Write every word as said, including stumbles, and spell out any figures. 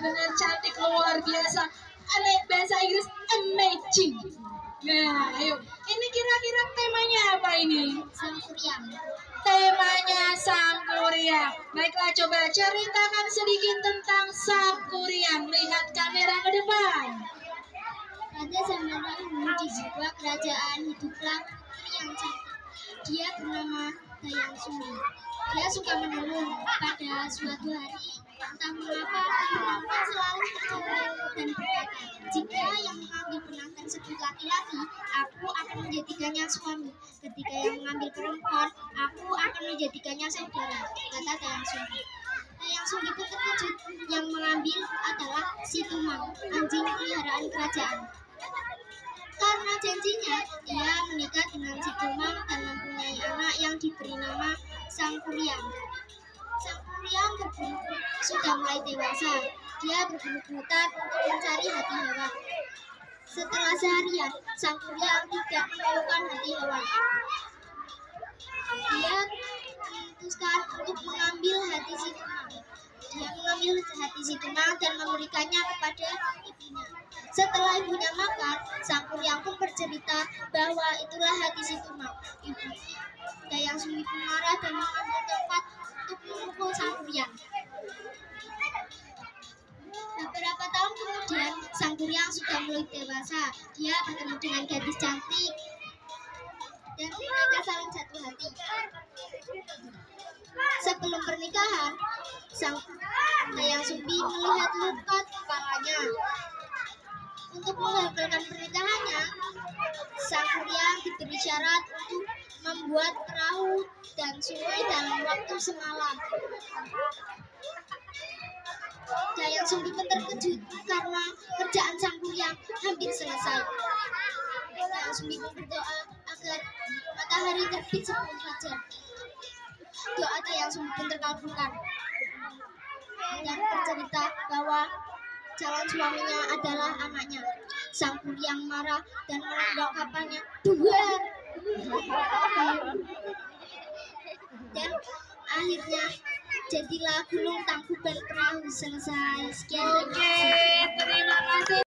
benar-benar cantik luar biasa. Aneh bahasa Inggris amazing. Nah, ayo. Ini kira-kira temanya apa ini? Sangkuriang. Temanya Sangkuriang. Baiklah, coba ceritakan sedikit tentang Sangkuriang. Lihat kamera ke depan. Pada zaman dahulu di sebuah kerajaan hiduplah putri yang cantik. Dia bernama Dayang Sumbi. Dia suka menenun. Pada suatu hari, entah mengapa penenun selalu tertawa dan berkata, jika yang mengambil benang tersebut laki-laki, aku akan menjadikannya suami. Ketika yang mengambil perempuan, aku akan menjadikannya saudara, kata Dayang Sumbi. Dayang Sumbi pun terkejut. Yang mengambil adalah si Tumang, anjing peliharaan kerajaan. Karena janjinya, ia menikah dengan si Tumang dan mempunyai anak yang diberi nama Sangkuriang. Sangkuriang berbulu sudah mulai dewasa. Dia berbulu buta untuk mencari hati hewan. Setelah seharian, Sangkuriang tidak menemukan hati hewan. Dia memutuskan untuk mengambil hati si Tumang. Dia mengambil hati si Tumang dan memberikannya kepada ibunya. Setelah ibunya makan, Sangkuriang pun bercerita bahwa itulah hati si Tumang. Ibu Dayang Sumbi pun marah dan mengambil tongkat untuk memukul Sangkuriang. Beberapa tahun kemudian, Sangkuriang sudah mulai dewasa. Dia bertemu dengan gadis cantik dan mereka saling jatuh hati. Sebelum pernikahan, Sang Dayang Sumbi melihat luka di kepalanya. Untuk menggagalkan pernikahannya, Sangkuriang diberi syarat untuk membuat perahu dan sungai dalam waktu semalam. Dayang Sumbi pun terkejut karena kerjaan Sangkuriang hampir selesai. Dayang Sumbi pun berdoa agar matahari terbit sebelum fajar. Doa Dayang Sumbi pun terkabulkan dan bercerita bahwa calon suaminya adalah anaknya. Sangkuriang marah dan menendang kapalnya. Duar! Dan akhirnya jadilah Gulung Tangkuban Perahu selesai. Sekian. Oke, terima kasih.